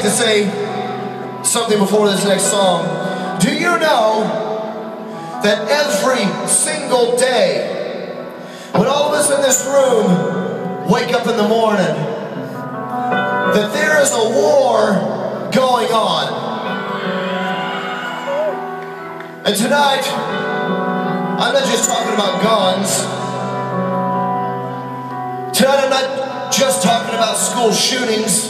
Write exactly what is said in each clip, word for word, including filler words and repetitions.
to say something before this next song. Do you know that every single day, when all of us in this room wake up in the morning, that there is a war going on? And tonight, I'm not just talking about guns. Tonight, I'm not just talking about school shootings,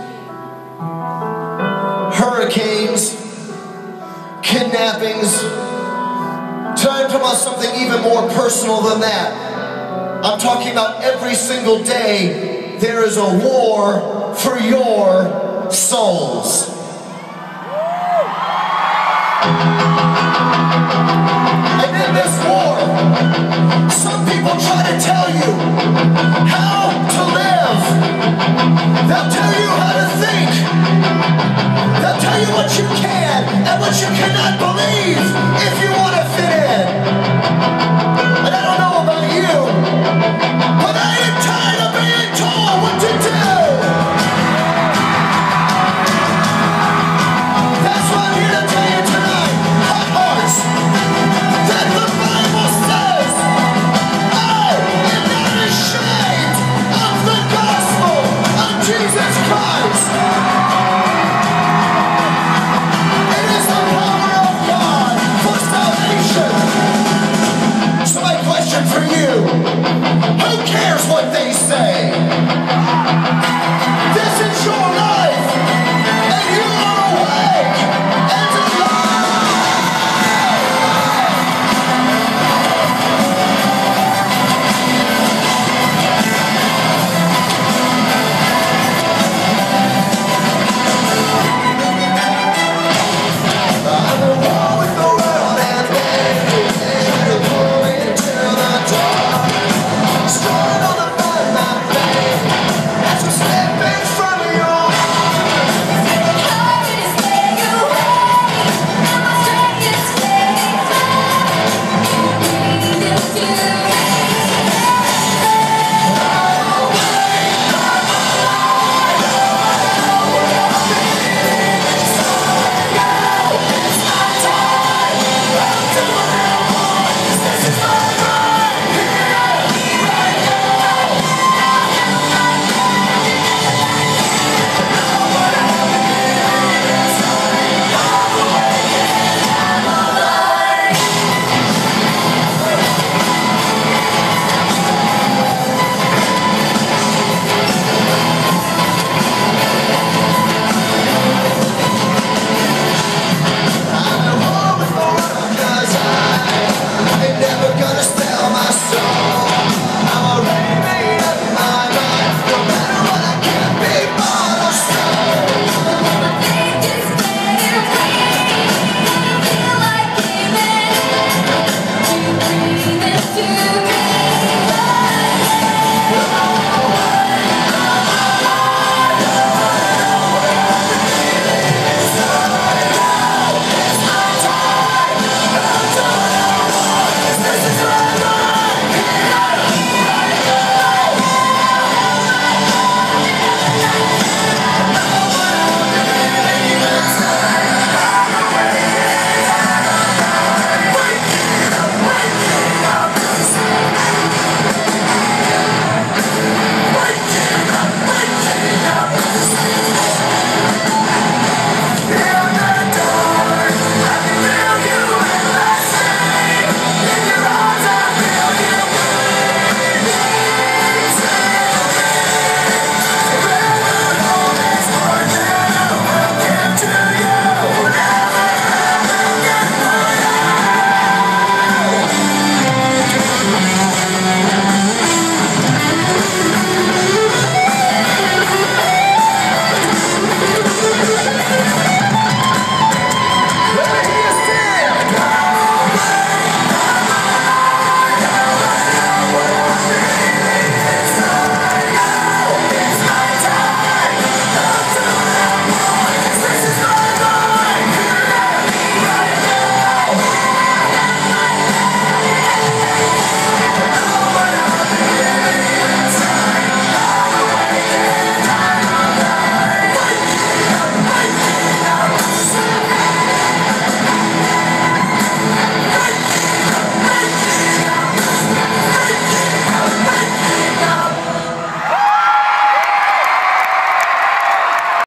hurricanes, kidnappings. Tonight, I'm talking about something even more personal than that. I'm talking about every single day, there is a war for your souls. And in this war, some people try to tell you how to live. They'll tell you how to think. They'll tell you what you can and what you cannot believe if you want to